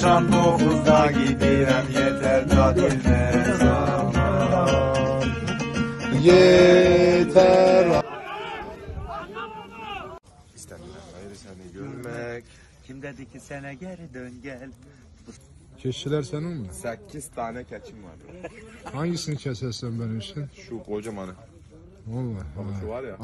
Akşam 9'da gidirəm, yeter tatil ne zaman. Yeter. İstemiyorum gayrı seni görmek. Kim dedi ki sene geri dön gel. Keçiler senin mi? 8 tane keçim var. Hangisini kesersen benim için? Şu kocamanı. Vallahi. Şu var ya.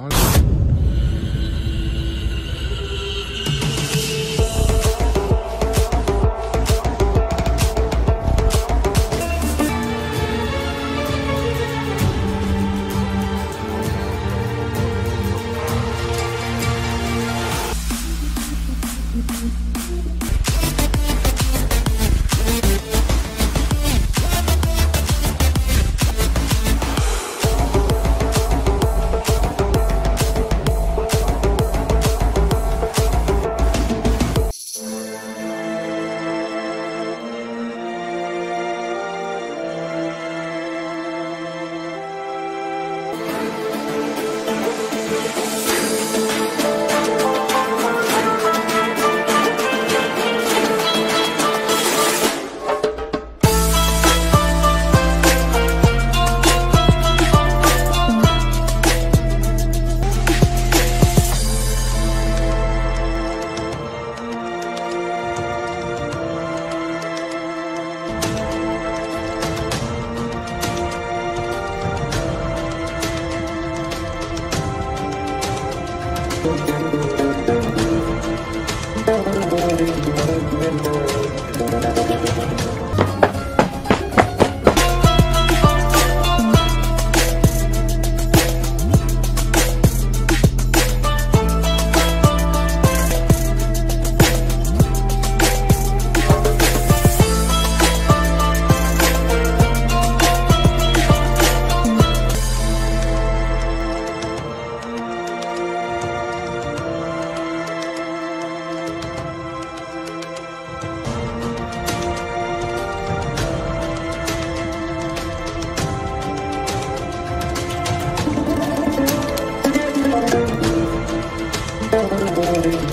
Thank you.